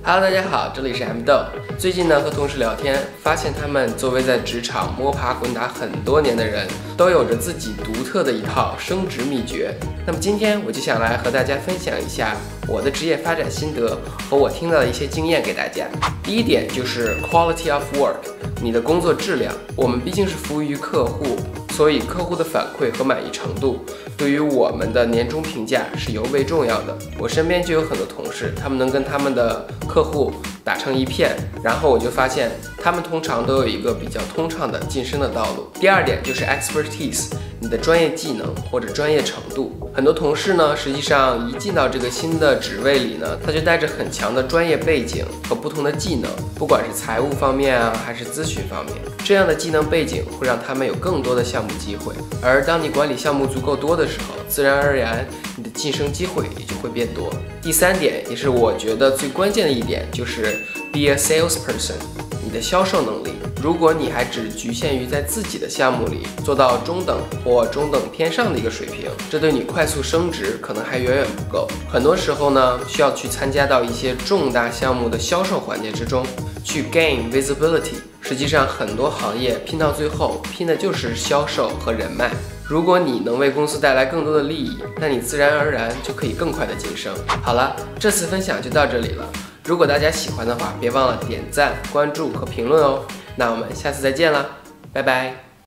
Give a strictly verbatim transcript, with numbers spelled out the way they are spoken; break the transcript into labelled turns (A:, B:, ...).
A: Hello， 大家好，这里是 M 豆。最近呢，和同事聊天，发现他们作为在职场摸爬滚打很多年的人，都有着自己独特的一套升职秘诀。那么今天我就想来和大家分享一下我的职业发展心得和我听到的一些经验给大家。第一点就是 quality of work， 你的工作质量。我们毕竟是服务于客户，所以客户的反馈和满意程度对于我们的年终评价是尤为重要的。我身边就有很多同事，他们能跟他们的客户打成一片，然后我就发现他们通常都有一个比较通畅的晋升的道路。第二点就是 expertise， 你的专业技能或者专业程度。很多同事呢，实际上一进到这个新的职位里呢，他就带着很强的专业背景和不同的技能，不管是财务方面啊，还是咨询方面，这样的技能背景会让他们有更多的项目机会。而当你管理项目足够多的时候，自然而然你的晋升机会也就会变多。第三点，也是我觉得最关键的一点，就是 be a salesperson， 你的销售能力。如果你还只局限于在自己的项目里做到中等或中等偏上的一个水平，这对你快速升职可能还远远不够。很多时候呢，需要去参加到一些重大项目的销售环节之中，去 gain visibility。实际上，很多行业拼到最后，拼的就是销售和人脉。如果你能为公司带来更多的利益，那你自然而然就可以更快的晋升。好了，这次分享就到这里了。如果大家喜欢的话，别忘了点赞、关注和评论哦。那我们下次再见啦，拜拜。